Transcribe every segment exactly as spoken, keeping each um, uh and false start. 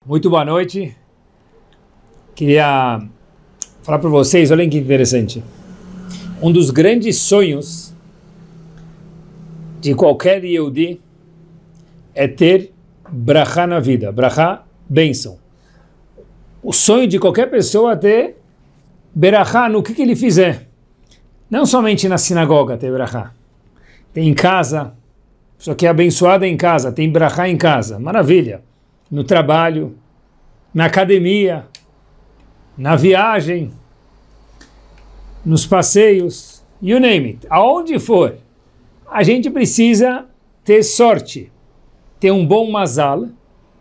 Muito boa noite. Queria falar para vocês, olhem que interessante. Um dos grandes sonhos de qualquer Yehudi é ter brachá na vida. Brachá, bênção. O sonho de qualquer pessoa é ter berachá no que, que ele fizer. Não somente na sinagoga ter brachá. Tem em casa, a pessoa que é abençoada em casa, tem brachá em casa. Maravilha. No trabalho, na academia, na viagem, nos passeios, you name it, aonde for, a gente precisa ter sorte, ter um bom mazal,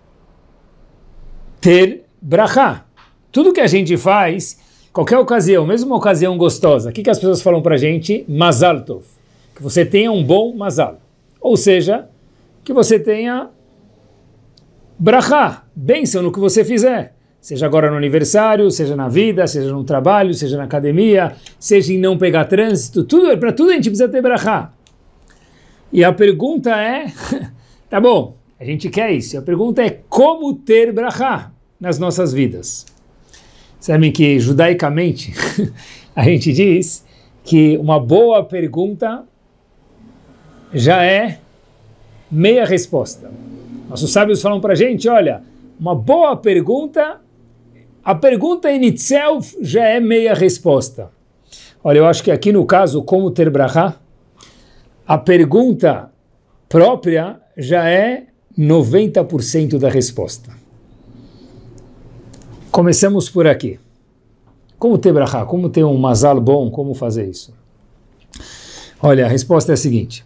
ter brachá. Tudo que a gente faz, qualquer ocasião, mesmo uma ocasião gostosa, o que, que as pessoas falam pra gente? Mazal tov, que você tenha um bom mazal, ou seja, que você tenha brachá, bênção no que você fizer, seja agora no aniversário, seja na vida, seja no trabalho, seja na academia, seja em não pegar trânsito, tudo, para tudo a gente precisa ter brachá. E a pergunta é, tá bom, a gente quer isso, a pergunta é como ter brachá nas nossas vidas. Sabem que judaicamente a gente diz que uma boa pergunta já é meia resposta. Nossos sábios falam para a gente, olha, uma boa pergunta, a pergunta in itself já é meia resposta. Olha, eu acho que aqui no caso, como ter brachá, a pergunta própria já é noventa por cento da resposta. Começamos por aqui. Como ter brachá? Como ter um mazal bom? Como fazer isso? Olha, a resposta é a seguinte.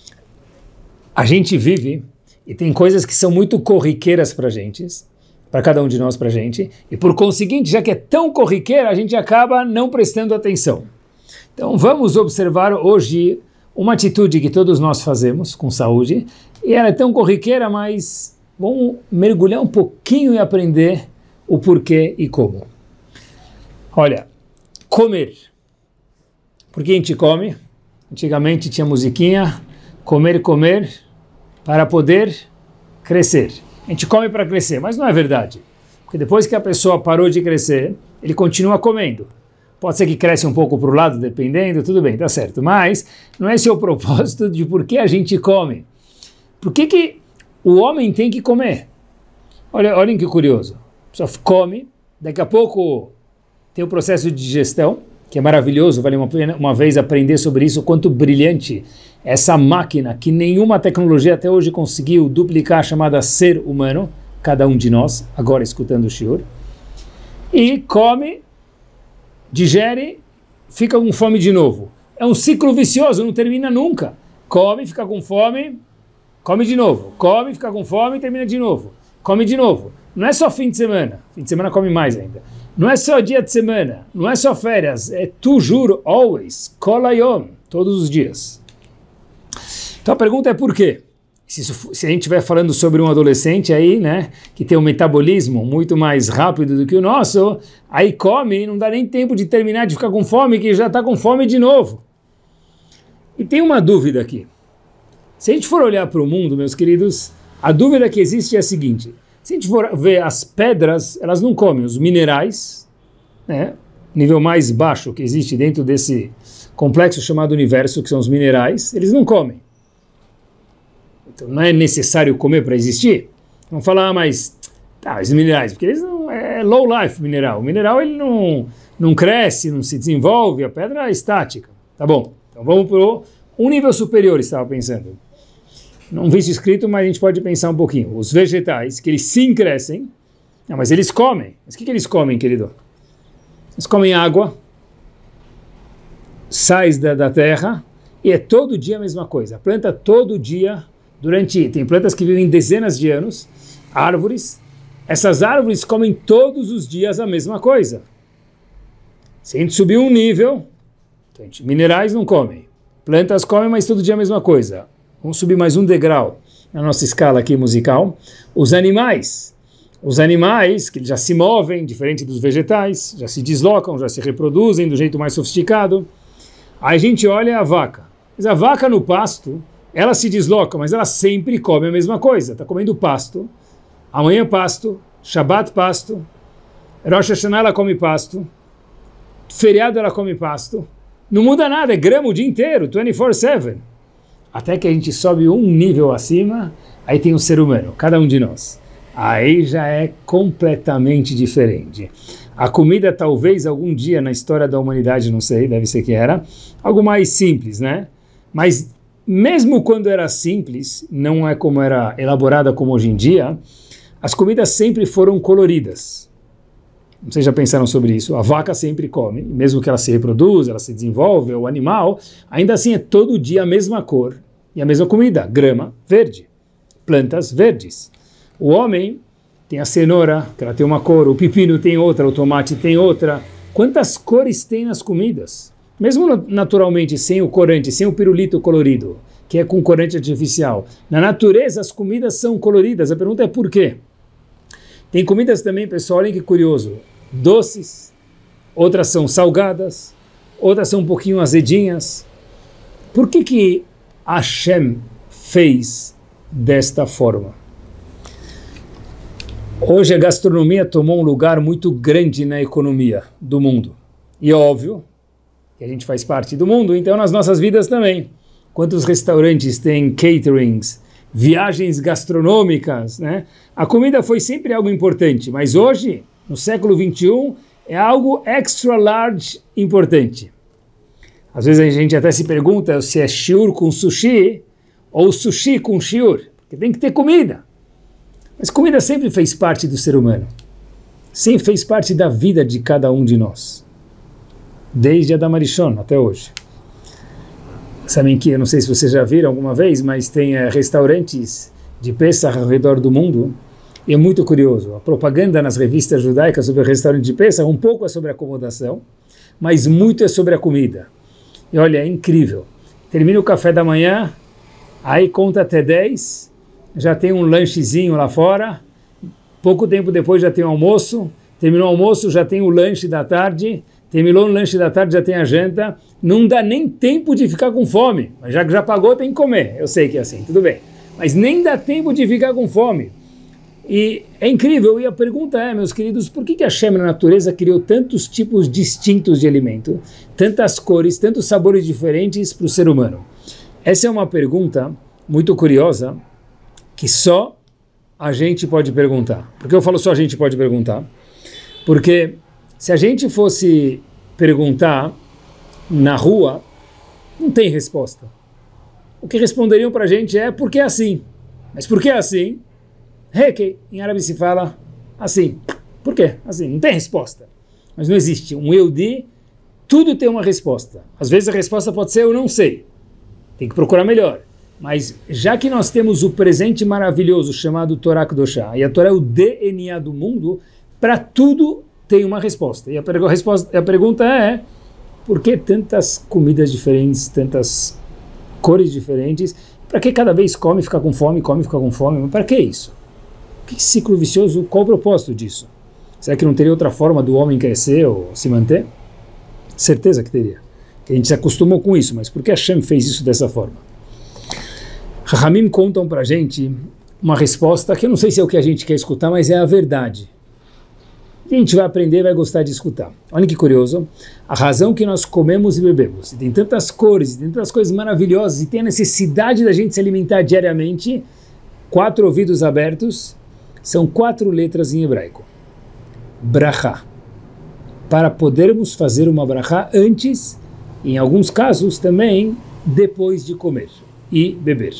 A gente vive e tem coisas que são muito corriqueiras para a gente, para cada um de nós, para a gente, e por conseguinte, já que é tão corriqueira, a gente acaba não prestando atenção. Então vamos observar hoje uma atitude que todos nós fazemos com saúde, e ela é tão corriqueira, mas vamos mergulhar um pouquinho e aprender o porquê e como. Olha, comer. Por que a gente come? Antigamente tinha musiquinha, comer, comer, para poder crescer. A gente come para crescer, mas não é verdade. Porque depois que a pessoa parou de crescer, ele continua comendo. Pode ser que cresce um pouco para o lado, dependendo, tudo bem, tá certo. Mas não é esse o propósito de por que a gente come. Por que que o homem tem que comer? Olha, olhem que curioso. A pessoa come, daqui a pouco tem o processo de digestão, que é maravilhoso, vale uma pena uma vez aprender sobre isso, quanto brilhante essa máquina que nenhuma tecnologia até hoje conseguiu duplicar, chamada ser humano, cada um de nós, agora escutando o shiur, e come, digere, fica com fome de novo. É um ciclo vicioso, não termina nunca. Come, fica com fome, come de novo. Come, fica com fome e termina de novo. Come de novo. Não é só fim de semana, fim de semana come mais ainda. Não é só dia de semana, não é só férias, é toujours, always, kol hayom, todos os dias. Então a pergunta é por quê? Se, isso, se a gente estiver falando sobre um adolescente aí, né, que tem um metabolismo muito mais rápido do que o nosso, aí come e não dá nem tempo de terminar de ficar com fome, que já está com fome de novo. E tem uma dúvida aqui. Se a gente for olhar para o mundo, meus queridos, a dúvida que existe é a seguinte. Se a gente for ver as pedras, elas não comem, os minerais, né, nível mais baixo que existe dentro desse complexo chamado universo, que são os minerais, eles não comem. Então não é necessário comer para existir? Vamos falar, ah, mas tá, os minerais, porque eles não, é low life mineral. O mineral ele não, não cresce, não se desenvolve, a pedra é estática. Tá bom, então vamos para um nível superior, estava pensando. Não vi isso escrito, mas a gente pode pensar um pouquinho. Os vegetais, que eles sim crescem, não, mas eles comem. Mas o que, que eles comem, querido? Eles comem água, sais da, da terra, e é todo dia a mesma coisa. A planta todo dia, durante... Tem plantas que vivem dezenas de anos, árvores. Essas árvores comem todos os dias a mesma coisa. Se a gente subir um nível, então, gente, minerais não comem. Plantas comem, mas todo dia a mesma coisa. Vamos subir mais um degrau na nossa escala aqui musical. Os animais. Os animais que já se movem, diferente dos vegetais, já se deslocam, já se reproduzem do jeito mais sofisticado. Aí a gente olha a vaca. Mas a vaca no pasto, ela se desloca, mas ela sempre come a mesma coisa. Está comendo pasto. Amanhã pasto, Shabbat pasto, Rosh Hashanah ela come pasto, feriado ela come pasto, não muda nada, é grama o dia inteiro, vinte e quatro sete. Até que a gente sobe um nível acima, aí tem o ser humano, cada um de nós. Aí já é completamente diferente. A comida talvez algum dia na história da humanidade, não sei, deve ser que era, algo mais simples, né? Mas mesmo quando era simples, não é como era elaborada como hoje em dia, as comidas sempre foram coloridas. Vocês já pensaram sobre isso? A vaca sempre come, mesmo que ela se reproduza, ela se desenvolve, o animal, ainda assim é todo dia a mesma cor e a mesma comida, grama verde, plantas verdes. O homem tem a cenoura, que ela tem uma cor, o pepino tem outra, o tomate tem outra. Quantas cores tem nas comidas? Mesmo naturalmente, sem o corante, sem o pirulito colorido, que é com corante artificial. Na natureza, as comidas são coloridas. A pergunta é por quê? Tem comidas também, pessoal, olhem que curioso. Doces, outras são salgadas, outras são um pouquinho azedinhas. Por que que Hashem fez desta forma? Hoje a gastronomia tomou um lugar muito grande na economia do mundo. E é óbvio que a gente faz parte do mundo, então nas nossas vidas também. Quantos restaurantes têm caterings, viagens gastronômicas, né? A comida foi sempre algo importante, mas hoje, no século vinte e um, é algo extra large importante. Às vezes a gente até se pergunta se é shiur com sushi ou sushi com shiur, porque tem que ter comida. Mas comida sempre fez parte do ser humano, sempre fez parte da vida de cada um de nós, desde Adam Arishon até hoje. Sabem que, eu não sei se vocês já viram alguma vez, mas tem é, restaurantes de Pesach ao redor do mundo, e é muito curioso. A propaganda nas revistas judaicas sobre o restaurante de Pesach, um pouco é sobre a acomodação, mas muito é sobre a comida. E olha, é incrível. Termina o café da manhã, aí conta até dez, já tem um lanchezinho lá fora, pouco tempo depois já tem o almoço, terminou o almoço, já tem o lanche da tarde, terminou o lanche da tarde, já tem a janta, não dá nem tempo de ficar com fome, mas já que já pagou tem que comer, eu sei que é assim, tudo bem, mas nem dá tempo de ficar com fome. E é incrível, e a pergunta é, meus queridos, por que que a Hashem na natureza criou tantos tipos distintos de alimento, tantas cores, tantos sabores diferentes para o ser humano? Essa é uma pergunta muito curiosa, que só a gente pode perguntar. Por que eu falo só a gente pode perguntar? Porque se a gente fosse perguntar na rua, não tem resposta. O que responderiam para a gente é porque é assim. Mas por que é assim? Heke, em árabe se fala assim. Por quê? Assim, não tem resposta. Mas não existe. Um Yehudi, tudo tem uma resposta. Às vezes a resposta pode ser eu não sei. Tem que procurar melhor. Mas já que nós temos o presente maravilhoso chamado Torá Kedoshá, e a Torá é o D N A do mundo, para tudo tem uma resposta. E a, a, resposta, a pergunta é, por que tantas comidas diferentes, tantas cores diferentes? Para que cada vez come, fica com fome, come, fica com fome? Mas para que isso? Que ciclo vicioso? Qual o propósito disso? Será que não teria outra forma do homem crescer ou se manter? Certeza que teria. Que a gente se acostumou com isso, mas por que Hashem fez isso dessa forma? Rahamim contam para a gente uma resposta que eu não sei se é o que a gente quer escutar, mas é a verdade. A gente vai aprender, vai gostar de escutar. Olha que curioso, a razão que nós comemos e bebemos, e tem tantas cores, e tem tantas coisas maravilhosas, e tem a necessidade da gente se alimentar diariamente, quatro ouvidos abertos, são quatro letras em hebraico. Brachá. Para podermos fazer uma brachá antes, e em alguns casos também, depois de comer e beber.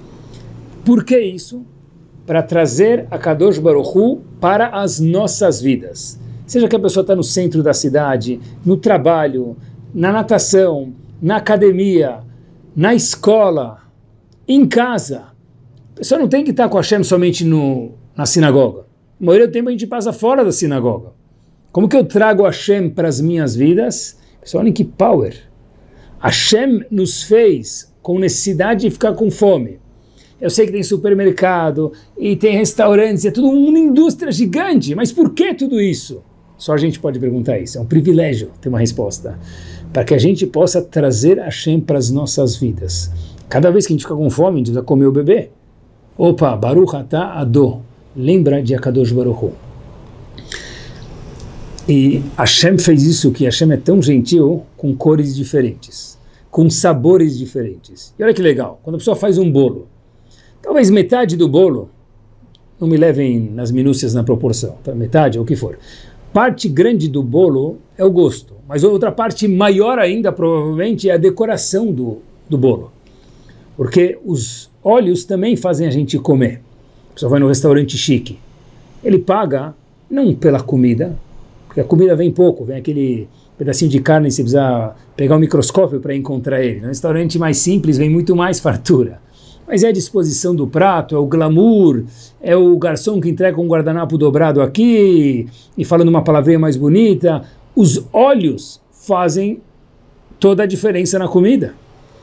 Por que isso? Para trazer a Kadosh Baruch Hu para as nossas vidas. Seja que a pessoa está no centro da cidade, no trabalho, na natação, na academia, na escola, em casa. A pessoa não tem que estar com Hashem somente no, na sinagoga. A maioria do tempo a gente passa fora da sinagoga. Como que eu trago Hashem para as minhas vidas? Pessoal, olhem que power. Hashem nos fez com necessidade de ficar com fome. Eu sei que tem supermercado e tem restaurantes, é tudo uma indústria gigante, mas por que tudo isso? Só a gente pode perguntar isso, é um privilégio ter uma resposta. Para que a gente possa trazer Hashem para as nossas vidas. Cada vez que a gente fica com fome, a gente vai comer o bebê. Opa, Baruch Atah Ado, lembra de Akadosh Baruch Hu. E Hashem fez isso, que Hashem é tão gentil, com cores diferentes, com sabores diferentes. E olha que legal, quando a pessoa faz um bolo, talvez metade do bolo, não me levem nas minúcias na proporção, tá? Metade ou o que for. Parte grande do bolo é o gosto, mas outra parte maior ainda, provavelmente, é a decoração do, do bolo. Porque os óleos também fazem a gente comer. A pessoa vai no restaurante chique, ele paga não pela comida, porque a comida vem pouco, vem aquele pedacinho de carne, você precisa pegar um microscópio para encontrar ele. No restaurante mais simples vem muito mais fartura. Mas é a disposição do prato, é o glamour, é o garçom que entrega um guardanapo dobrado aqui e falando uma palavrinha mais bonita. Os óleos fazem toda a diferença na comida.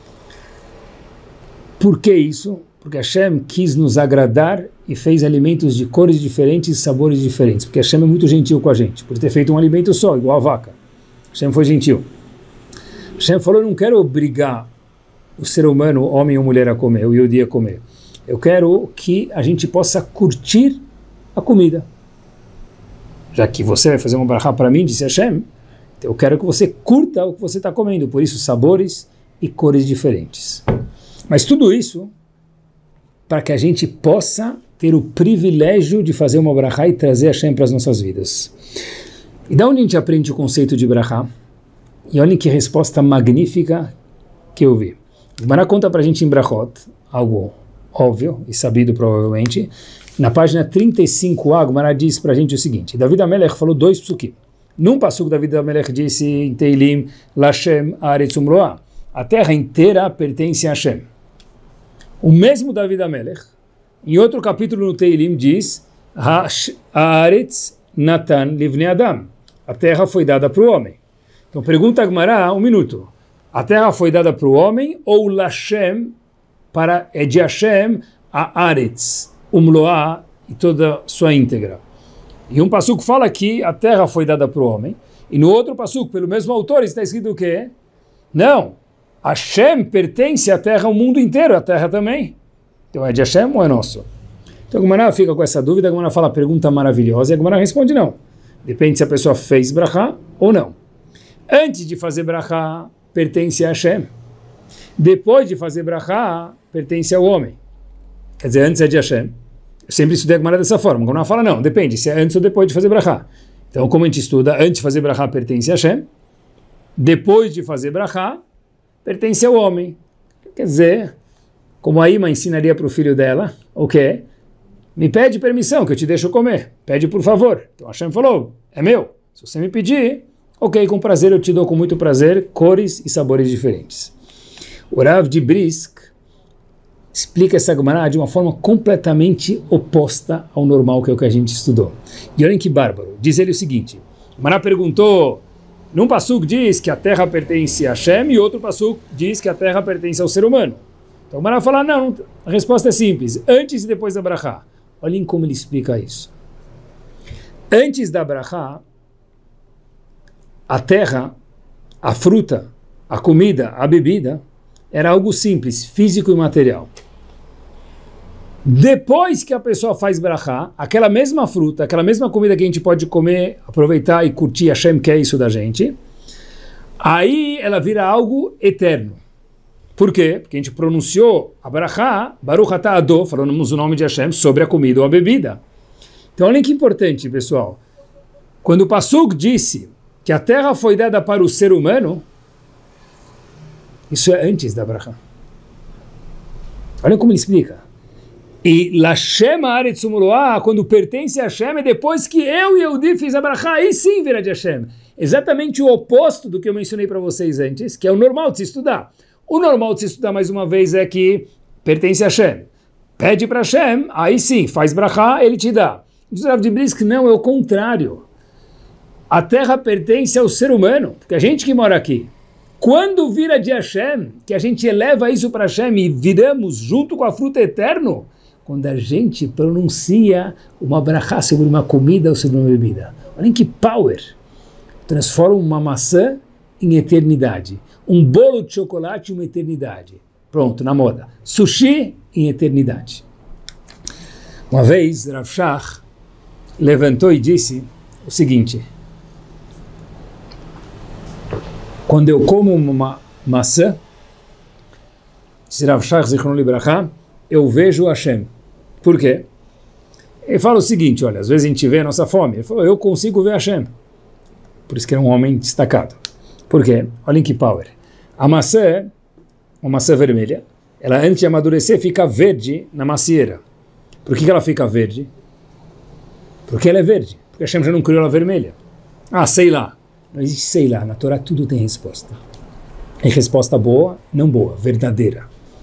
Por que isso? Porque Hashem quis nos agradar e fez alimentos de cores diferentes e sabores diferentes. Porque Hashem é muito gentil com a gente, por ter feito um alimento só, igual a vaca. Hashem foi gentil. Hashem falou, eu não quero obrigar o ser humano, homem ou mulher, a comer, o Yehudi a comer. Eu quero que a gente possa curtir a comida. Já que você vai fazer uma brachá para mim, disse Hashem, então eu quero que você curta o que você está comendo. Por isso, sabores e cores diferentes. Mas tudo isso para que a gente possa ter o privilégio de fazer uma brachá e trazer Hashem para as nossas vidas. E da onde a gente aprende o conceito de brachá? E olhem que resposta magnífica que eu vi. Gemara conta para a gente em Brachot, algo óbvio e sabido provavelmente. Na página trinta e cinco a, Gemara diz para a gente o seguinte, David HaMelech falou dois psukim. Num passuco, David HaMelech disse em Teilim, Lashem Haaretz Umloah, a terra inteira pertence a Hashem. O mesmo David HaMelech, em outro capítulo no Teilim, diz, Haaretz Natan Livnei Adam, a terra foi dada para o homem. Então pergunta a Gemara, um minuto, a terra foi dada para o homem ou Lashem, para, é de Hashem, a Aretz, Umloah e toda sua íntegra. E um passuco fala que a terra foi dada para o homem, e no outro passuco, pelo mesmo autor, está escrito o quê? Não, Hashem pertence à terra, ao mundo inteiro, a terra também. Então é de Hashem ou é nosso? Então a Gemara fica com essa dúvida, a Gemara fala, pergunta maravilhosa, e a Gemara responde não. Depende se a pessoa fez brachá ou não. Antes de fazer brachá, pertence a Hashem. Depois de fazer brachá, pertence ao homem. Quer dizer, antes é de Hashem. Eu sempre estudei a Gemara dessa forma. Quando ela fala, não, depende, se é antes ou depois de fazer brachá. Então, como a gente estuda, antes de fazer brachá, pertence a Hashem. Depois de fazer brachá, pertence ao homem. Quer dizer, como a Ima ensinaria para o filho dela, o quê? Me pede permissão, que eu te deixo comer. Pede por favor. Então Hashem falou, é meu. Se você me pedir, ok, com prazer eu te dou com muito prazer cores e sabores diferentes. O Rav de Brisk explica essa Gemara de uma forma completamente oposta ao normal, que é o que a gente estudou. E olhem que bárbaro. Diz ele o seguinte, a Gemara perguntou, num passuco diz que a terra pertence a Hashem e outro passuco diz que a terra pertence ao ser humano. Então a Gemara fala, não, a resposta é simples, antes e depois da brachá. Olhem como ele explica isso. Antes da brachá, a terra, a fruta, a comida, a bebida, era algo simples, físico e material. Depois que a pessoa faz brachá, aquela mesma fruta, aquela mesma comida que a gente pode comer, aproveitar e curtir, Hashem quer isso da gente, aí ela vira algo eterno. Por quê? Porque a gente pronunciou a brachá, Baruch atah Adon, falamos o nome de Hashem, sobre a comida ou a bebida. Então olha que importante, pessoal. Quando o Pasuk disse que a terra foi dada para o ser humano, isso é antes da brachá. Olha como ele explica. E Lashem Haaretz Umloah, quando pertence a Hashem, é depois que eu e Yehudi fiz a brachá, aí sim vira de Hashem. Exatamente o oposto do que eu mencionei para vocês antes, que é o normal de se estudar. O normal de se estudar mais uma vez é que pertence a Hashem. Pede para Hashem, aí sim, faz brachá, ele te dá. Diz o Rav de Brisk, não, é o contrário. A terra pertence ao ser humano, porque a gente que mora aqui. Quando vira de Hashem, que a gente eleva isso para Hashem e viramos junto com a fruta eterno, quando a gente pronuncia uma brachá sobre uma comida ou sobre uma bebida. Olhem que power! Transforma uma maçã em eternidade. Um bolo de chocolate em uma eternidade. Pronto, na moda. Sushi em eternidade. Uma vez, Rav Shach levantou e disse o seguinte, quando eu como uma maçã, Rav Shach Zichrono Libracha, eu vejo Hashem. Por quê? Ele fala o seguinte, olha, às vezes a gente vê a nossa fome. Ele falou, eu consigo ver Hashem. Por isso que ele é um homem destacado. Por quê? Olhem que power. A maçã é uma maçã vermelha. Ela, antes de amadurecer, fica verde na macieira. Por que que ela fica verde? Porque ela é verde. Porque Hashem já não criou ela vermelha. Ah, sei lá. Não existe sei lá. Na Torá tudo tem resposta. É resposta boa, não boa, verdadeira.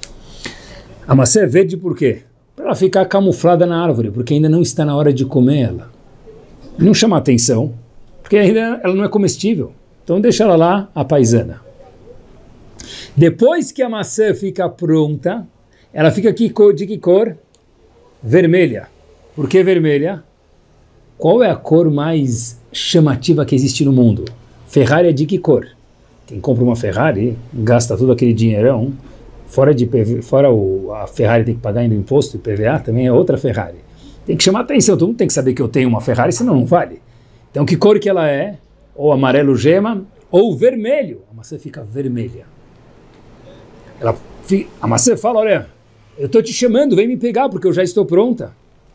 A maçã é verde por quê? Para ela ficar camuflada na árvore, porque ainda não está na hora de comer ela. Não chama atenção, porque ainda ela não é comestível. Então deixa ela lá, a paisana. Depois que a maçã fica pronta, ela fica aqui de que cor? Vermelha. Por que vermelha? Qual é a cor mais chamativa que existe no mundo? Ferrari é de que cor? Quem compra uma Ferrari gasta todo aquele dinheirão. Fora, de P V, fora o, a Ferrari tem que pagar ainda o imposto, e P V A também é outra Ferrari. Tem que chamar atenção, todo mundo tem que saber que eu tenho uma Ferrari, senão não vale. Então que cor que ela é? Ou amarelo gema, ou vermelho. A maçã fica vermelha. Ela, a maçã fala, olha, eu estou te chamando, vem me pegar porque eu já estou pronta.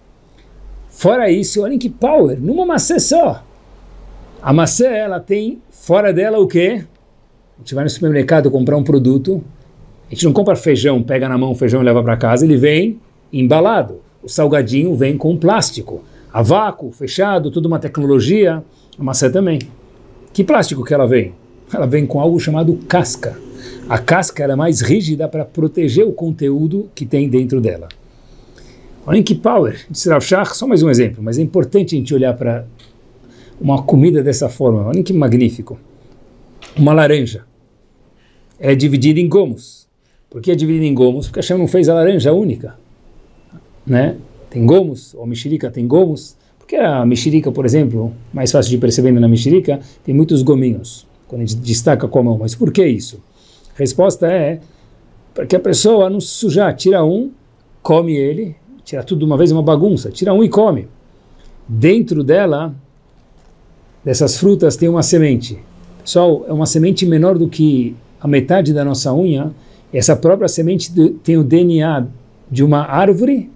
Fora isso, olhem que power, numa maçã só. A maçã, ela tem fora dela o quê? A gente vai no supermercado comprar um produto, a gente não compra feijão, pega na mão o feijão e leva para casa, ele vem embalado. O salgadinho vem com plástico. A vácuo, fechado, tudo uma tecnologia. A maçã também. Que plástico que ela vem? Ela vem com algo chamado casca. A casca ela é mais rígida para proteger o conteúdo que tem dentro dela. Olhem que power. Disse Rav Shach, só mais um exemplo, mas é importante a gente olhar para uma comida dessa forma. Olhem que magnífico. Uma laranja. É dividida em gomos. Por que é dividida em gomos? Porque a Hashem não fez a laranja única. Né? Tem gomos, ou a mexerica tem gomos. Porque a mexerica, por exemplo, mais fácil de perceber na mexerica, tem muitos gominhos, quando a gente destaca com a mão. Mas por que isso? A resposta é para que a pessoa não se sujar. Tira um, come ele, tira tudo de uma vez, uma bagunça. Tira um e come. Dentro dela, dessas frutas, tem uma semente. Pessoal, é uma semente menor do que a metade da nossa unha. Essa própria semente tem o D N A de uma árvore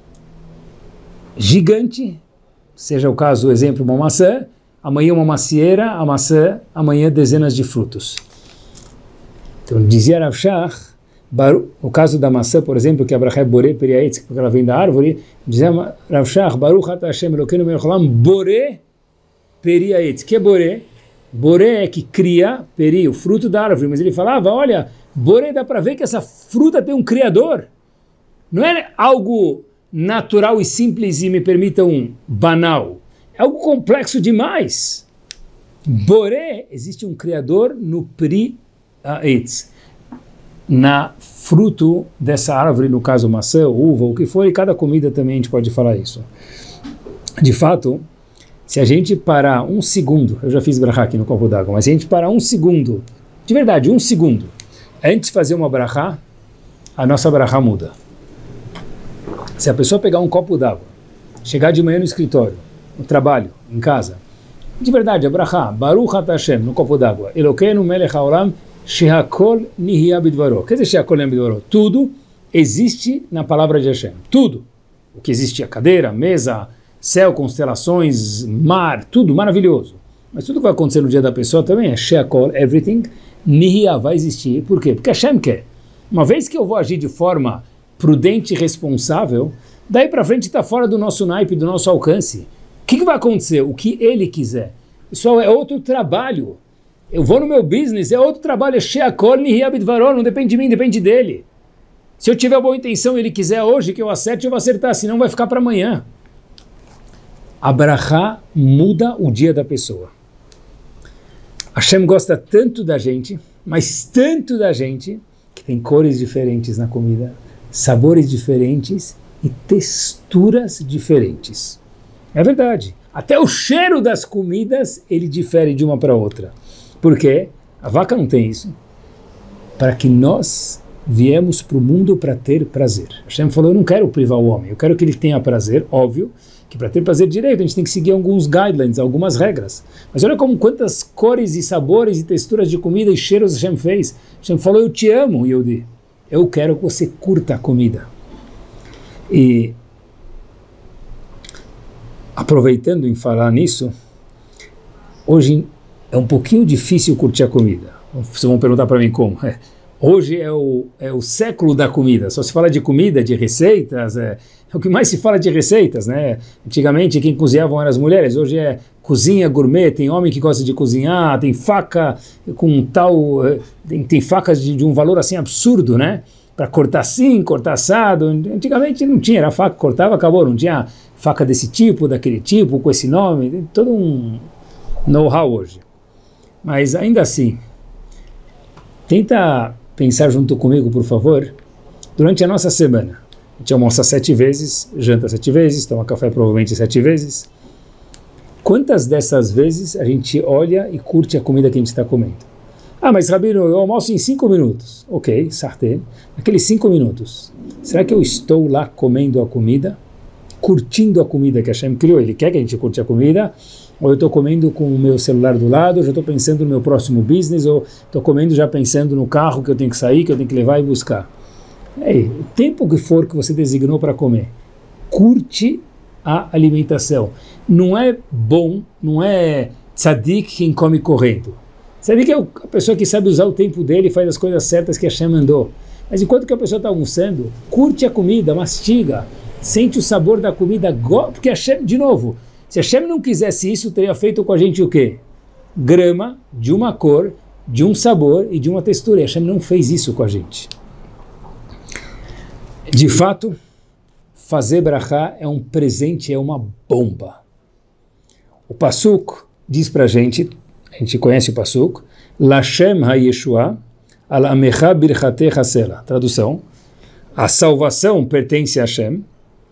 gigante, seja o caso, o exemplo, uma maçã, amanhã uma macieira, a maçã, amanhã dezenas de frutos. Então, dizia Rav Shach, no caso da maçã, por exemplo, que a Bracha é Boré Periaetz, porque ela vem da árvore, dizia Rav Shach, Baruch Ata Hashem Elokeinu Melech Haolam, Boré Periaetz. Que é Boré? Boré é que cria, peri, o fruto da árvore, mas ele falava, olha, Boré dá para ver que essa fruta tem um criador. Não é algo natural e simples e, me permitam, um banal. É algo complexo demais. Boré, existe um criador no Pri Aetz, na fruto dessa árvore, no caso maçã, uva, o que for, e cada comida também a gente pode falar isso. De fato, se a gente parar um segundo, eu já fiz brachá aqui no copo d'água, mas se a gente parar um segundo, de verdade, um segundo, antes de fazer uma brachá, a nossa brachá muda. Se a pessoa pegar um copo d'água, chegar de manhã no escritório, no trabalho, em casa, de verdade, a brachá, Baruch Ata Hashem, no copo d'água, Elokeinu Melech Haolam, Shehakol Nihya Bidvaro. Quer dizer, Shehakol Nihya Bidvaro? Tudo existe na palavra de Hashem. Tudo. O que existe, a cadeira, a mesa, céu, constelações, mar, tudo maravilhoso. Mas tudo que vai acontecer no dia da pessoa também é Shehakol, everything, Nihya vai existir. Por quê? Porque Hashem quer. Uma vez que eu vou agir de forma prudente e responsável, daí para frente está fora do nosso naipe, do nosso alcance. O que, que vai acontecer? O que ele quiser. Pessoal, é outro trabalho. Eu vou no meu business, é outro trabalho, é Shehakol Nihya Bidvaro, não depende de mim, depende dele. Se eu tiver boa intenção e ele quiser hoje que eu acerte, eu vou acertar, senão vai ficar para amanhã. A brachá muda o dia da pessoa. Hashem gosta tanto da gente, mas tanto da gente, que tem cores diferentes na comida, sabores diferentes e texturas diferentes. É verdade. Até o cheiro das comidas, ele difere de uma para outra. Por quê? A vaca não tem isso. Para que nós viemos para o mundo para ter prazer. Hashem falou, eu não quero privar o homem, eu quero que ele tenha prazer, óbvio, que para ter prazer direito a gente tem que seguir alguns guidelines, algumas regras. Mas olha como quantas cores e sabores e texturas de comida e cheiros Hashem fez. Hashem falou, eu te amo, Yehudi. Eu quero que você curta a comida. E aproveitando em falar nisso, hoje é um pouquinho difícil curtir a comida. Vocês vão perguntar para mim como. É. Hoje é o, é o século da comida. Só se fala de comida, de receitas. É, é o que mais se fala de receitas, né? Antigamente quem cozinhavam eram as mulheres. Hoje é cozinha gourmet. Tem homem que gosta de cozinhar. Tem faca com tal... Tem, tem facas de, de um valor assim absurdo, né? Para cortar assim, cortar assado. Antigamente não tinha. Era faca, cortava, acabou. Não tinha faca desse tipo, daquele tipo, com esse nome. Tem todo um know-how hoje. Mas ainda assim, tenta pensar junto comigo, por favor, durante a nossa semana. A gente almoça sete vezes, janta sete vezes, toma café provavelmente sete vezes. Quantas dessas vezes a gente olha e curte a comida que a gente está comendo? Ah, mas Rabino, eu almoço em cinco minutos. Ok, sartén. Naqueles cinco minutos, será que eu estou lá comendo a comida? Curtindo a comida que Hashem criou? Ele quer que a gente curte a comida? Ou eu estou comendo com o meu celular do lado, ou já estou pensando no meu próximo business, ou estou comendo já pensando no carro que eu tenho que sair, que eu tenho que levar e buscar. Ei, o tempo que for que você designou para comer, curte a alimentação. Não é bom, não é tzadik quem come correndo. Tzadik é a pessoa que sabe usar o tempo dele e faz as coisas certas que Hashem mandou. Mas enquanto que a pessoa está almoçando, curte a comida, mastiga, sente o sabor da comida, porque Hashem, de novo, se Hashem não quisesse isso, teria feito com a gente o quê? Grama de uma cor, de um sabor e de uma textura. E Hashem não fez isso com a gente. De fato, fazer brachá é um presente, é uma bomba. O Pasuk diz para a gente, a gente conhece o Pasuk, Lashem ha-Yeshua, al-amecha birchatecha sela. Tradução, a salvação pertence a Hashem,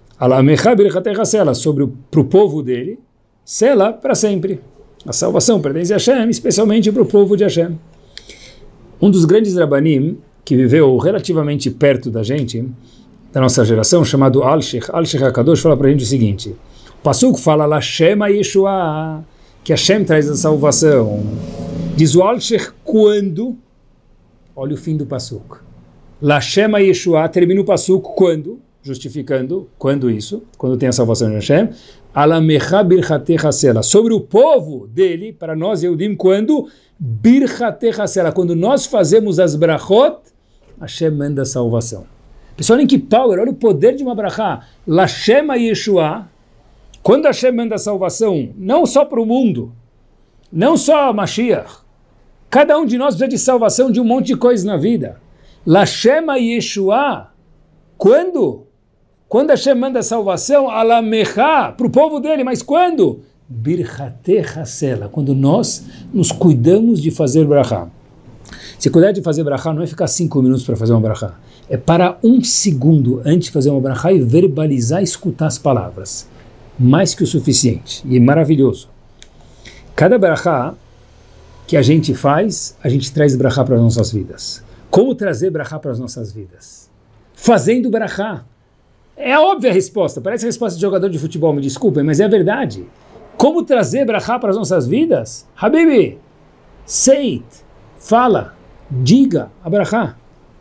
sobre para o povo dele, sela para sempre. A salvação pertence a Hashem, especialmente para o povo de Hashem. Um dos grandes Rabanim, que viveu relativamente perto da gente, da nossa geração, chamado Al-Sheikh, Al-Sheikh HaKadosh, fala para a gente o seguinte, o Pasuk fala, Lashem ha-Yeshua, que Hashem traz a salvação. Diz o Al-Sheikh, quando? Olha o fim do Pasuk. Lashem ha-Yeshua, termina o Pasuk, quando? Justificando, quando isso? Quando tem a salvação de Hashem. Alamecha birchatecha sela. Sobre o povo dele, para nós, Yehudim, quando? Birchatecha sela. Quando nós fazemos as brachot, Hashem manda a salvação. Pessoal, olhem que power, olha o poder de uma brachá. Lashem ha-Yeshua. Quando Hashem manda a salvação, não só para o mundo, não só Mashiach. Cada um de nós precisa de salvação de um monte de coisas na vida. Lashem ha-Yeshua. Quando? Quando Hashem manda a salvação, alamecha, para o povo dele, mas quando? Birchatecha sela, quando nós nos cuidamos de fazer brachá. Se cuidar de fazer brachá não é ficar cinco minutos para fazer uma brachá, é parar um segundo antes de fazer uma brachá e verbalizar e escutar as palavras. Mais que o suficiente, e é maravilhoso. Cada brachá que a gente faz, a gente traz brachá para as nossas vidas. Como trazer brachá para as nossas vidas? Fazendo brachá. É a óbvia resposta, parece a resposta de jogador de futebol, me desculpem, mas é a verdade. Como trazer brachá para as nossas vidas? Habibi, say it, fala, diga a brachá.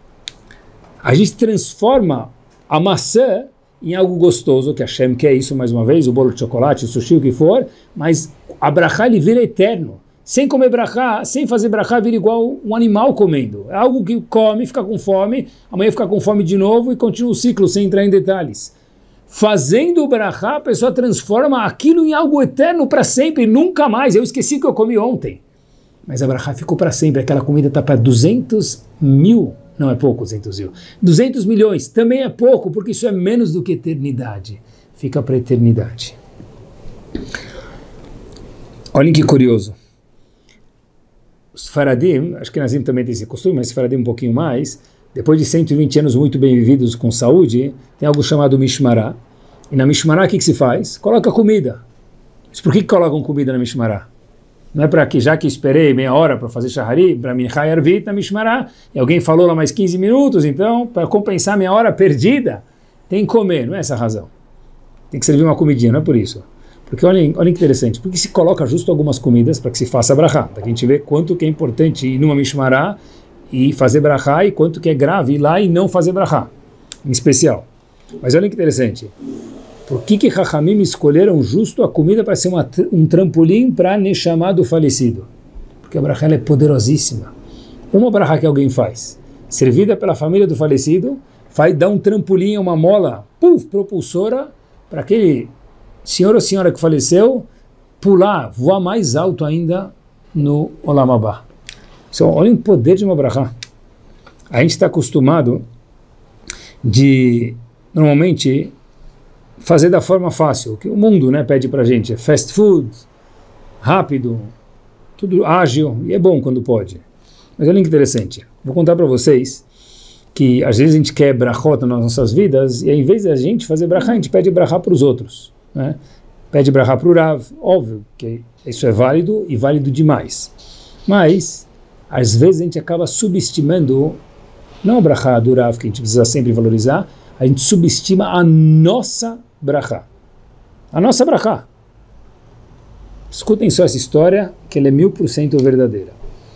A gente transforma a maçã em algo gostoso, que Hashem quer isso mais uma vez, o bolo de chocolate, o sushi, o que for, mas a brachá ele vira eterno. Sem comer brachá, sem fazer brachá, vira igual um animal comendo. É algo que come, fica com fome, amanhã fica com fome de novo e continua o ciclo sem entrar em detalhes. Fazendo o brachá, a pessoa transforma aquilo em algo eterno para sempre, nunca mais. Eu esqueci que eu comi ontem. Mas a brachá ficou para sempre, aquela comida está para duzentos mil, não é pouco duzentos mil, duzentos milhões, também é pouco, porque isso é menos do que eternidade. Fica para a eternidade. Olhem que curioso. Os Faradim, acho que Nazim também tem esse costume, mas Faradim um pouquinho mais, depois de cento e vinte anos muito bem vividos com saúde, tem algo chamado Mishmará. E na Mishmará o que, que se faz? Coloca comida. Mas por que, que colocam comida na Mishmará? Não é para que, já que esperei meia hora para fazer Shahari, para Minchá e Arvit na Mishmará, e alguém falou lá mais quinze minutos, então, para compensar minha hora perdida, tem que comer, não é essa a razão. tem que servir uma comidinha, não é por isso. Porque olha, olha que interessante, porque se coloca justo algumas comidas para que se faça brachá. Para que a gente vê quanto que é importante ir numa mishmará e fazer brachá e quanto que é grave ir lá e não fazer brachá, em especial. Mas olha que interessante, por que que Chachamim escolheram justo a comida para ser uma, um trampolim para Neshama do falecido? Porque a brachá é poderosíssima. Uma brachá que alguém faz, servida pela família do falecido, vai dar um trampolim, uma mola, puf, propulsora, para aquele senhor ou senhora que faleceu pular, voar mais alto ainda no Olam Abá. Então, olha o poder de uma brachá. A gente está acostumado de, normalmente, fazer da forma fácil. O que o mundo, né, pede para a gente é fast food, rápido, tudo ágil, e é bom quando pode. Mas olha que interessante. Vou contar para vocês que às vezes a gente quer brachot nas nossas vidas e ao invés de a gente fazer brachá, a gente pede brachá para os outros. Né? Pede brachá para o Rav. Óbvio que isso é válido e válido demais. Mas, às vezes a gente acaba subestimando, não a brachá do Rav, que a gente precisa sempre valorizar, a gente subestima a nossa brachá. A nossa brachá. Escutem só essa história, que ela é mil por cento verdadeira.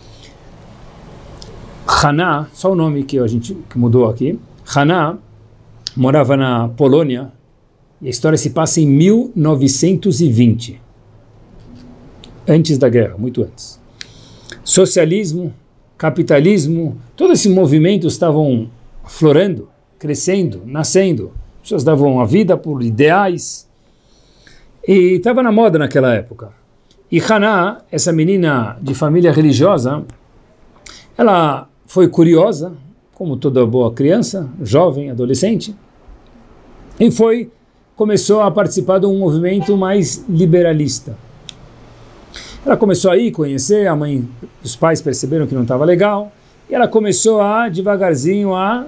Haná, só o nome que a gente que mudou aqui, Haná morava na Polônia, e a história se passa em mil novecentos e vinte, antes da guerra, muito antes. Socialismo, capitalismo, todos esses movimentos estavam florando, crescendo, nascendo. As pessoas davam a vida por ideais, e estava na moda naquela época. E Haná, essa menina de família religiosa, ela foi curiosa, como toda boa criança, jovem, adolescente, e foi, começou a participar de um movimento mais liberalista. Ela começou a ir conhecer, a mãe, os pais perceberam que não estava legal, e ela começou a, devagarzinho, a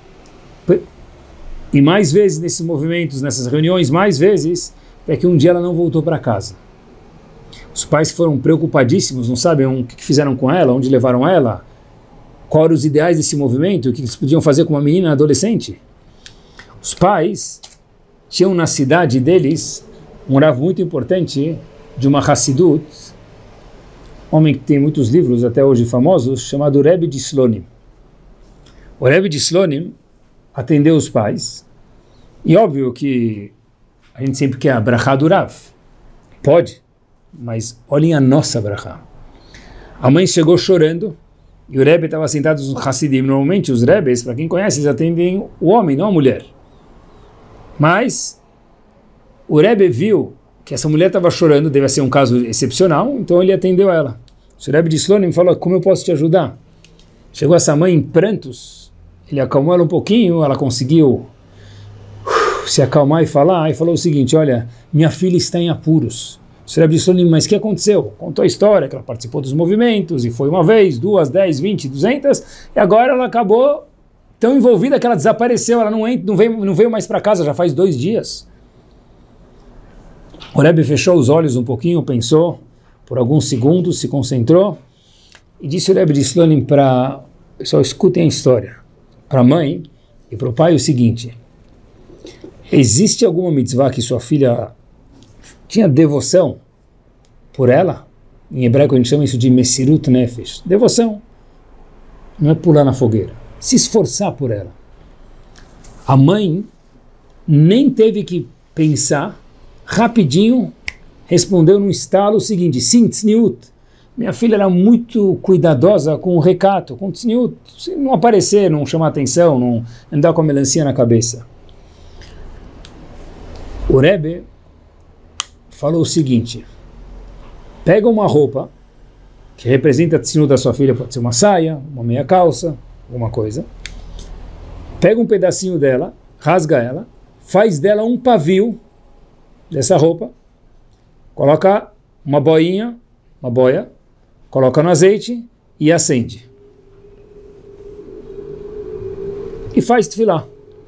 e mais vezes nesses movimentos, nessas reuniões, mais vezes, até que um dia ela não voltou para casa. Os pais foram preocupadíssimos, não sabem o que fizeram com ela, onde levaram ela, quais eram os ideais desse movimento, o que eles podiam fazer com uma menina adolescente. Os pais tinham na cidade deles um rav muito importante de uma Hassidut, homem que tem muitos livros até hoje famosos, chamado Rebbe de Slonim. O Rebbe de Slonim atendeu os pais, e óbvio que a gente sempre quer a brachá do Rav. Pode, mas olhem a nossa brachá. A mãe chegou chorando, e o Rebbe estava sentado nos Hassidim. Normalmente os Rebbes, para quem conhece, eles atendem o homem, não a mulher. Mas o Rebbe viu que essa mulher estava chorando, deve ser um caso excepcional, então ele atendeu ela. O Rebbe de Slonim falou: como eu posso te ajudar? Chegou essa mãe em prantos, ele acalmou ela um pouquinho, ela conseguiu uh, se acalmar e falar, e falou o seguinte: olha, minha filha está em apuros. O Rebbe de Slonim, mas o que aconteceu? Contou a história, que ela participou dos movimentos, e foi uma vez, duas, dez, vinte, duzentas, e agora ela acabou tão envolvida que ela desapareceu, ela não, não, veio, não veio mais para casa, já faz dois dias. O Rebbe fechou os olhos um pouquinho, pensou, por alguns segundos, se concentrou, e disse o Rebbe de Slonim para... Pessoal, escutem a história. Para a mãe e para o pai o seguinte: existe alguma mitzvah que sua filha tinha devoção por ela? Em hebraico a gente chama isso de Mesirut Nefesh. Devoção. Não é pular na fogueira. Se esforçar por ela. A mãe nem teve que pensar, rapidinho respondeu num estalo o seguinte: sim, tzniut. Minha filha era muito cuidadosa com o recato, com o tzniut. Se não aparecer, não chamar atenção, não andar com a melancia na cabeça. O Rebbe falou o seguinte: pega uma roupa que representa a tzniut da sua filha, pode ser uma saia, uma meia calça, alguma coisa, pega um pedacinho dela, rasga ela, faz dela um pavio dessa roupa, coloca uma boinha, uma boia, coloca no azeite e acende. E faz tefilá.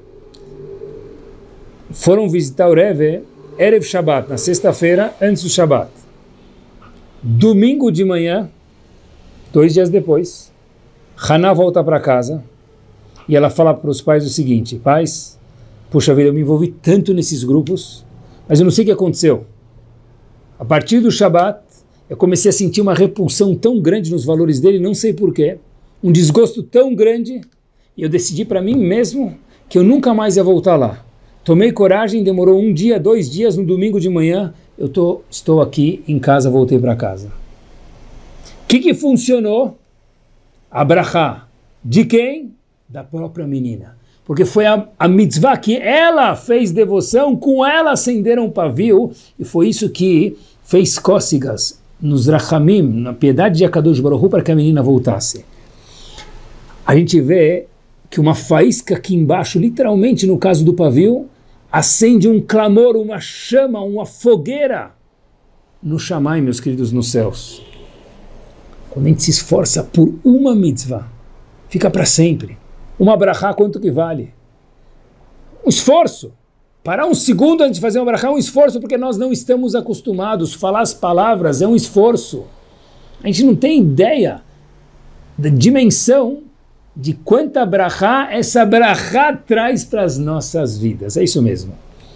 Foram visitar o Rebbe Erev Shabbat, na sexta-feira, antes do Shabbat. Domingo de manhã, dois dias depois, Haná volta para casa e ela fala para os pais o seguinte: pais, puxa vida, eu me envolvi tanto nesses grupos, Mas eu não sei o que aconteceu. A partir do Shabat, eu comecei a sentir uma repulsão tão grande nos valores dele, não sei porquê, um desgosto tão grande, e eu decidi para mim mesmo que eu nunca mais ia voltar lá. Tomei coragem, demorou um dia, dois dias, no domingo de manhã, eu tô, estou aqui em casa, voltei para casa. O que que funcionou? A brachá. De quem? Da própria menina. Porque foi a, a mitzvah que ela fez devoção, com ela acenderam o pavio, e foi isso que fez cócegas nos rachamim, na piedade de Akadosh Baruch Hu, para que a menina voltasse. A gente vê que uma faísca aqui embaixo, literalmente no caso do pavio, acende um clamor, uma chama, uma fogueira no Shammai, meus queridos, nos céus. Quando a gente se esforça por uma mitzvah, fica para sempre. Uma brachá, quanto que vale? Um esforço. Parar um segundo antes de fazer uma brachá é um esforço, porque nós não estamos acostumados. Falar as palavras é um esforço. A gente não tem ideia da dimensão de quanta brachá essa brachá traz para as nossas vidas. É isso mesmo.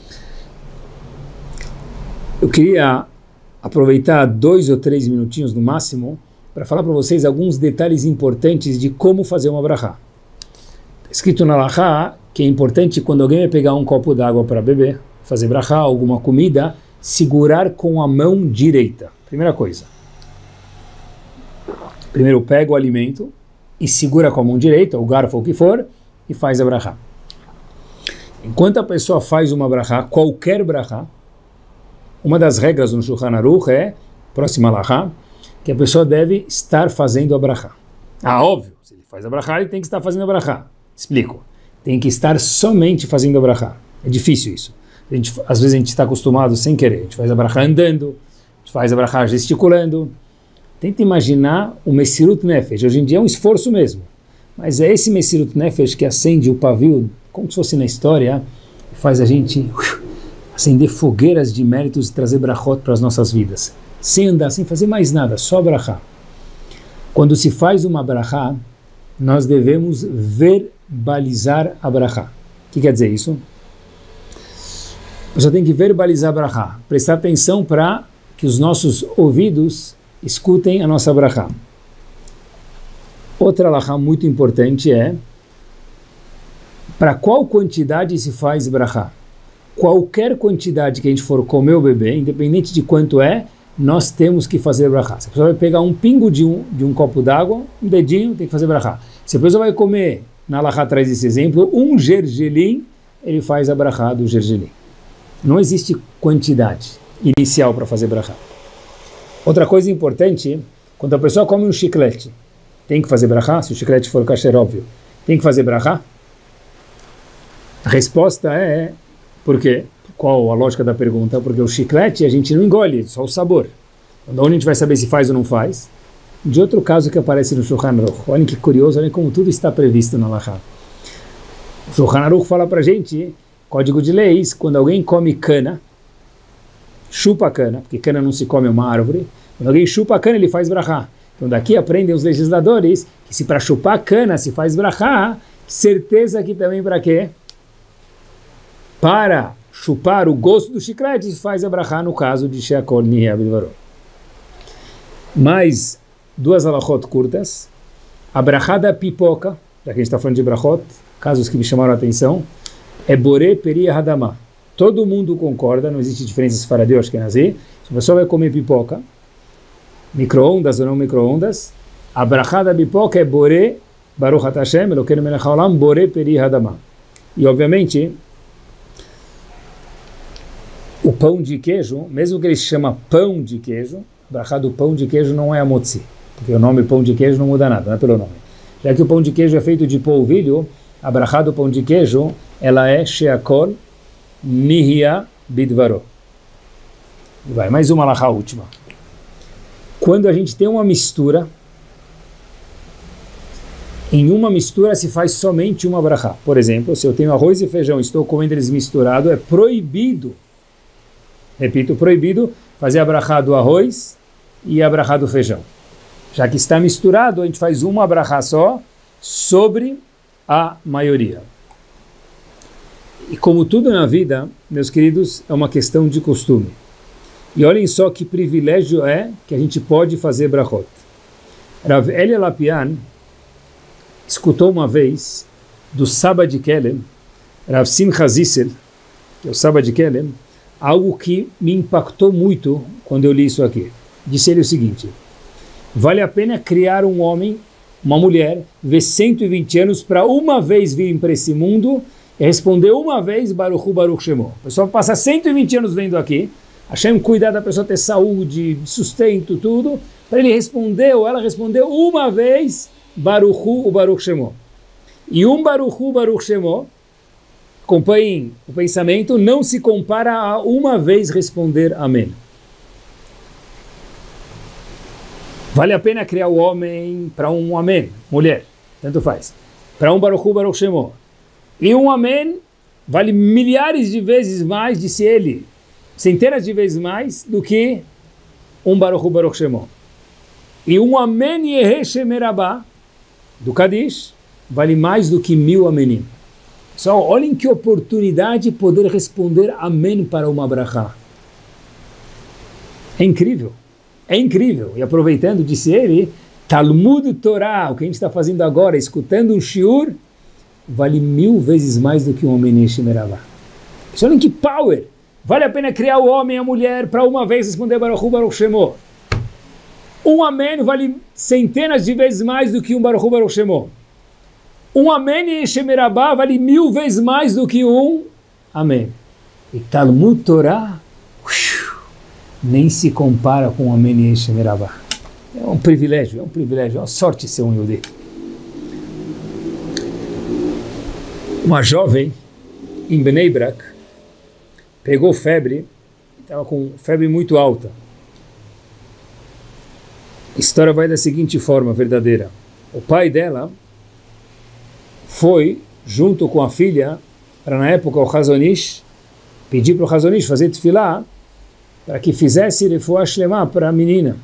Eu queria aproveitar dois ou três minutinhos no máximo para falar para vocês alguns detalhes importantes de como fazer uma brachá. Escrito na Halachá que é importante quando alguém vai pegar um copo d'água para beber, fazer brachá, alguma comida, segurar com a mão direita. Primeira coisa. Primeiro pega o alimento e segura com a mão direita, o garfo ou o que for, e faz a brachá. Enquanto a pessoa faz uma brachá, qualquer brachá, uma das regras no Shulchan Aruch é, próxima Halachá, que a pessoa deve estar fazendo a brachá. Ah, óbvio, se ele faz a brachá, ele tem que estar fazendo a brachá. Explico. Tem que estar somente fazendo a brachá. É difícil isso. A gente, às vezes a gente está acostumado sem querer. A gente faz a brachá andando, a gente faz a brachá gesticulando. Tenta imaginar o Messirut Nefesh. Hoje em dia é um esforço mesmo. Mas é esse Messirut Nefesh que acende o pavio, como se fosse na história, e faz a gente uh, acender fogueiras de méritos e trazer brachot para as nossas vidas. Sem andar, sem fazer mais nada, só brachá. Quando se faz uma brachá, nós devemos verbalizar a brachá. O que quer dizer isso? Você tem que verbalizar a brachá. Prestar atenção para que os nossos ouvidos escutem a nossa brachá. Outra brachá muito importante é para qual quantidade se faz brachá. Qualquer quantidade que a gente for comer ou beber, independente de quanto é, nós temos que fazer brachá. Se a pessoa vai pegar um pingo de um, de um copo d'água, um dedinho, tem que fazer brachá. Se a pessoa vai comer, na Halachá traz esse exemplo, um gergelim, ele faz a brachá do gergelim. Não existe quantidade inicial para fazer brachá. Outra coisa importante, quando a pessoa come um chiclete, tem que fazer brachá? Se o chiclete for kasher, óbvio. Tem que fazer brachá? A resposta é, por quê? Qual a lógica da pergunta? Porque o chiclete a gente não engole, só o sabor. Então, onde a gente vai saber se faz ou não faz? De outro caso que aparece no Shulchan Aruch. Olhem que curioso, olhem como tudo está previsto na Halachá. O Shulchan Aruch fala para a gente, código de leis, quando alguém come cana, chupa a cana, porque cana não se come uma árvore, quando alguém chupa a cana ele faz brachá. Então daqui aprendem os legisladores que se para chupar a cana se faz brachá, certeza que também para quê? Para chupar o gosto do chiclete se faz a brachá no caso de Sheakol Nihya Bidvaro. Mais duas halachot curtas. A brachá da pipoca, já que a gente está falando de brachot, casos que me chamaram a atenção, é Boré Peri Hadamah. Todo mundo concorda, não existe diferença se faradi ou ashkenazi. Se a pessoa vai comer pipoca, micro-ondas ou não micro-ondas, a brachá da pipoca é Boré Baruch Ata Hashem, Elokeinu melech haolam, Boré Peri Hadamah. E obviamente, o pão de queijo, mesmo que ele se chama pão de queijo, a brachá do pão de queijo não é a motzi, porque o nome pão de queijo não muda nada, não é pelo nome. Já que o pão de queijo é feito de polvilho, a brachá do pão de queijo, ela é sheakol nihya bidvaro. Vai, mais uma halachá última. Quando a gente tem uma mistura, em uma mistura se faz somente uma brachá. Por exemplo, se eu tenho arroz e feijão e estou comendo eles misturados, é proibido, repito, proibido, fazer a brachá do arroz e a brachá do feijão. Já que está misturado, a gente faz uma brachá só sobre a maioria. E como tudo na vida, meus queridos, é uma questão de costume. E olhem só que privilégio é que a gente pode fazer brachot. Rav Elia Lapian escutou uma vez do Saba de Kelem, Rav Simcha Zissel, que é o Saba de Kelem, algo que me impactou muito quando eu li isso aqui. Disse ele o seguinte: vale a pena criar um homem, uma mulher, ver cento e vinte anos para uma vez vir para esse mundo e responder uma vez Baruch Hu Baruch Shemo. A pessoa passa cento e vinte anos vendo aqui, Hashem cuidar da pessoa ter saúde, sustento, tudo, para ele responder ou ela responder uma vez Baruch Hu Baruch Shemo. E um Baruch Hu Baruch Shemo, acompanhem o pensamento, não se compara a uma vez responder Amém. Vale a pena criar o homem para um Amém, mulher, tanto faz, para um Baruch Hu Baruch Shemo. E um Amém vale milhares de vezes mais, disse ele, centenas de vezes mais do que um Baruch Hu Baruch Shemo. E um Amém Yehe Shemerabá, do Kadish, vale mais do que mil Amenim. Só olhem que oportunidade poder responder Amém para uma brachá. É incrível, é incrível. E aproveitando, disse ele, Talmud Torah, o que a gente está fazendo agora, escutando um shiur, vale mil vezes mais do que um Amém Yehe Shemerabá. Só olhem que power! Vale a pena criar o homem e a mulher para uma vez responder Baruch Hu Baruch Shemo. Um Amém vale centenas de vezes mais do que um Baruch Hu Baruch Shemo. Um Amém e Shemerabá vale mil vezes mais do que um Amém. E Talmud Torah nem se compara com um Amém e Shemerabá. É um privilégio, é um privilégio, é uma sorte ser um Yehudi. Uma jovem em Bnei Brak pegou febre, estava com febre muito alta. A história vai da seguinte forma, verdadeira. O pai dela foi, junto com a filha, para na época o Hazonish, pedir para o Hazonish fazer tefilá, para que fizesse refuah shlema para a menina.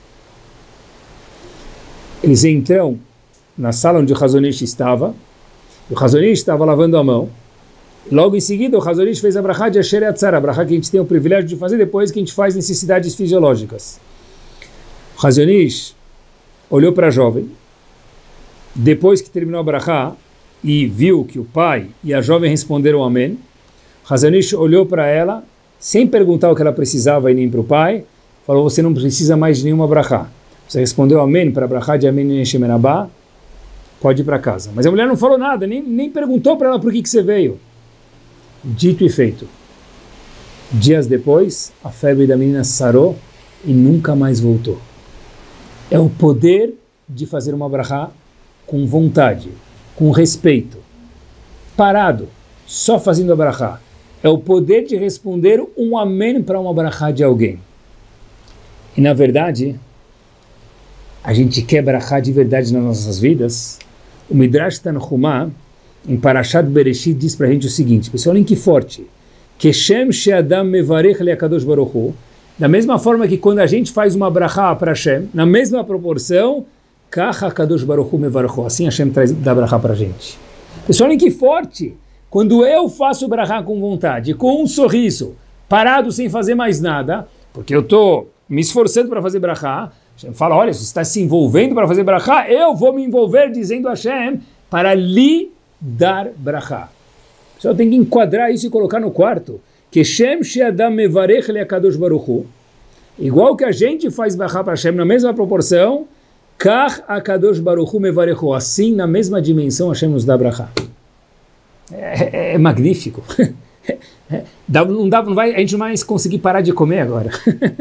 Eles entram na sala onde o Hazonish estava, o Hazonish estava lavando a mão. Logo em seguida, o Hazonish fez a brachá de Asher Yatzar, a brachá que a gente tem o privilégio de fazer depois que a gente faz necessidades fisiológicas. O Hazonish olhou para a jovem, depois que terminou a brachá, e viu que o pai e a jovem responderam Amém. O Hazonish olhou para ela, sem perguntar o que ela precisava e nem para o pai, falou, você não precisa mais de nenhuma brachá. Você respondeu Amém para a brachá de Amém Shemerabá, pode ir para casa. Mas a mulher não falou nada, nem, nem perguntou para ela por que, que você veio. Dito e feito. Dias depois, a febre da menina sarou e nunca mais voltou. É o poder de fazer uma brachá com vontade, com respeito, parado, só fazendo a brachá. É o poder de responder um amém para uma brachá de alguém. E na verdade, a gente quer brachá de verdade nas nossas vidas. O Midrash Tanhumá, em Parashat Bereshit, diz para a gente o seguinte, pessoal, olhem que forte. Keshem she'adam mevarech le'akadosh baruch hu. Da mesma forma que quando a gente faz uma brachá para Hashem, na mesma proporção, kach hakadosh baruch hu mevarech hu. Assim Hashem traz da brachá para a gente. Pessoal, olhem que forte. Quando eu faço brachá com vontade, com um sorriso, parado sem fazer mais nada, porque eu estou me esforçando para fazer brachá, Hashem fala, olha, você está se envolvendo para fazer brachá, eu vou me envolver dizendo a Hashem para lhe dar brachá. Pessoal, tem que enquadrar isso e colocar no quarto. Keshem she'adam mevarech le'akadosh baruch hu. Igual que a gente faz brachá para Hashem na mesma proporção, kach hakadosh baruch hu mevarech hu. Assim, na mesma dimensão, Hashem nos dá brachá. É, é, é magnífico. dá, não dá, não vai, a gente não vai mais conseguir parar de comer agora.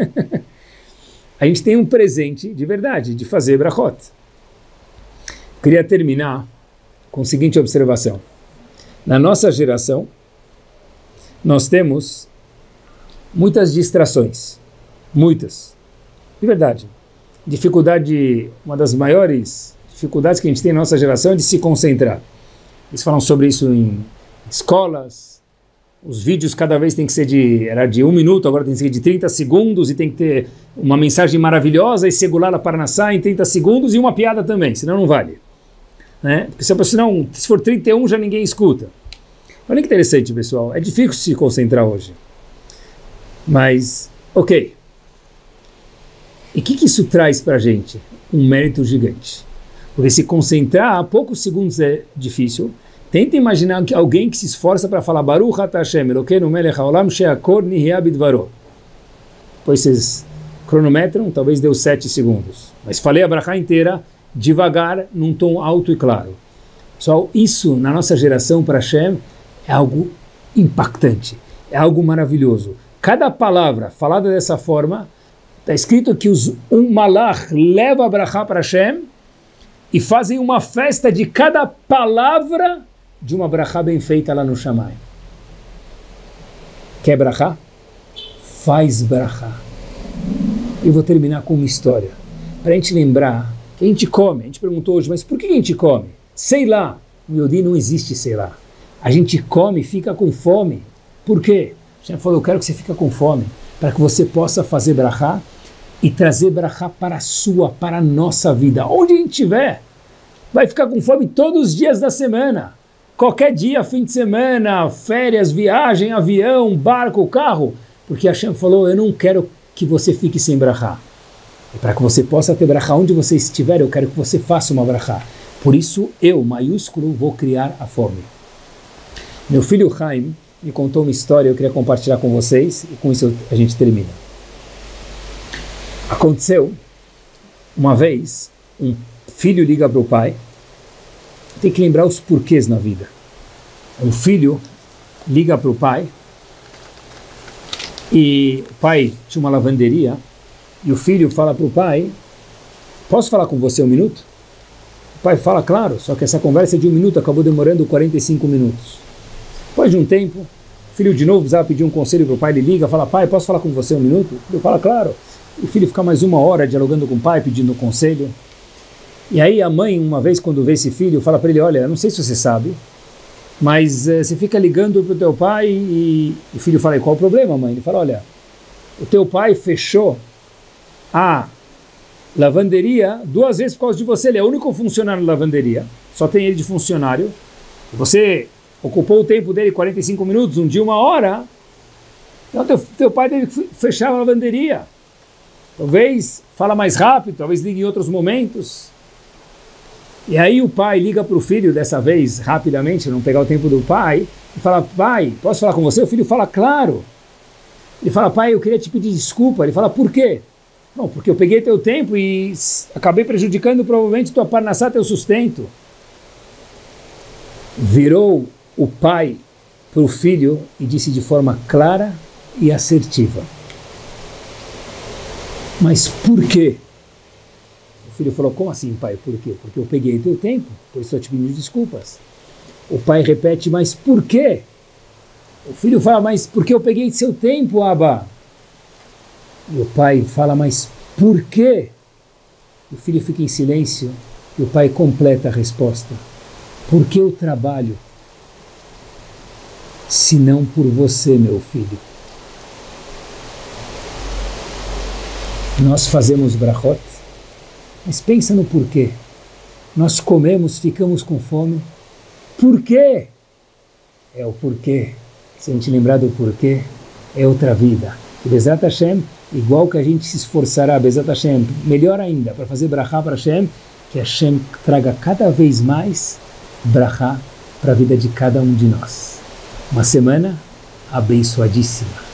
A gente tem um presente de verdade, de fazer brachot. Queria terminar com a seguinte observação. Na nossa geração, nós temos muitas distrações. Muitas. De verdade. Dificuldade, uma das maiores dificuldades que a gente tem na nossa geração é de se concentrar. Eles falam sobre isso em escolas. Os vídeos cada vez tem que ser de, era de um minuto, agora tem que ser de trinta segundos, e tem que ter uma mensagem maravilhosa e segurar a parnassá em trinta segundos e uma piada também, senão não vale. Né? Porque se, senão, se for trinta e um já ninguém escuta. Olha que interessante, pessoal. É difícil se concentrar hoje. Mas, ok. E o que, que isso traz para a gente? Um mérito gigante. Porque se concentrar a poucos segundos é difícil. Tenta imaginar que alguém que se esforça para falar Baruch Atah Hashem Elokeinu melech haolam she'akol nihya bidvaro. Depois vocês cronometram, talvez deu sete segundos. Mas falei a brachá inteira, devagar, num tom alto e claro. Só isso, na nossa geração, para Hashem, é algo impactante. É algo maravilhoso. Cada palavra falada dessa forma, está escrito que os, um malach leva a brachá para Hashem e fazem uma festa de cada palavra de uma brachá bem feita lá no Shammai. Quer brachá? Faz brachá. Eu vou terminar com uma história, para a gente lembrar que a gente come. A gente perguntou hoje, mas por que a gente come? Sei lá. No Yodi não existe sei lá. A gente come e fica com fome. Por quê? A gente falou, eu quero que você fique com fome, para que você possa fazer brachá e trazer brachá para a sua, para a nossa vida. Onde a gente estiver, vai ficar com fome todos os dias da semana. Qualquer dia, fim de semana, férias, viagem, avião, barco, carro. Porque Hashem falou, eu não quero que você fique sem brachá. E para que você possa ter brachá onde você estiver, eu quero que você faça uma brachá. Por isso, eu, maiúsculo, vou criar a fome. Meu filho Chaim me contou uma história, eu queria compartilhar com vocês, e com isso a gente termina. Aconteceu, uma vez, um filho liga para o pai, tem que lembrar os porquês na vida. Um filho liga para o pai, e o pai tinha uma lavanderia, e o filho fala para o pai, posso falar com você um minuto? O pai fala, claro, só que essa conversa de um minuto acabou demorando quarenta e cinco minutos. Depois de um tempo, o filho de novo precisava pedir um conselho para o pai, ele liga, fala, pai, posso falar com você um minuto? Ele fala, claro. O filho fica mais uma hora dialogando com o pai, pedindo um conselho. E aí a mãe, uma vez quando vê esse filho, fala para ele, olha, eu não sei se você sabe, mas uh, você fica ligando para o teu pai e, e o filho fala, e qual o problema, mãe? Ele fala, olha, o teu pai fechou a lavanderia duas vezes por causa de você, ele é o único funcionário da lavanderia, só tem ele de funcionário, você ocupou o tempo dele quarenta e cinco minutos, um dia, uma hora, então teu, teu pai teve que fechar a lavanderia. Talvez fala mais rápido, talvez ligue em outros momentos. E aí o pai liga para o filho, dessa vez, rapidamente, não pegar o tempo do pai, e fala, pai, posso falar com você? O filho fala, claro. Ele fala, pai, eu queria te pedir desculpa. Ele fala, por quê? Não, porque eu peguei teu tempo e acabei prejudicando provavelmente tua parnassá, teu sustento. Virou o pai para o filho e disse de forma clara e assertiva. Mas por quê? O filho falou, como assim, pai? Por quê? Porque eu peguei teu tempo, por isso eu te pedi desculpas. O pai repete, mas por quê? O filho fala, mas porque eu peguei seu tempo, Abba? E o pai fala, mas por quê? O filho fica em silêncio e o pai completa a resposta. Porque eu trabalho, se não por você, meu filho. Nós fazemos brachot, mas pensa no porquê. Nós comemos, ficamos com fome. Por quê? É o porquê. Se a gente lembrar do porquê, é outra vida. E Bezrat Hashem, igual que a gente se esforçará, Bezrat Hashem, melhor ainda, para fazer brachá para Hashem, que Hashem traga cada vez mais brachá para a vida de cada um de nós. Uma semana abençoadíssima.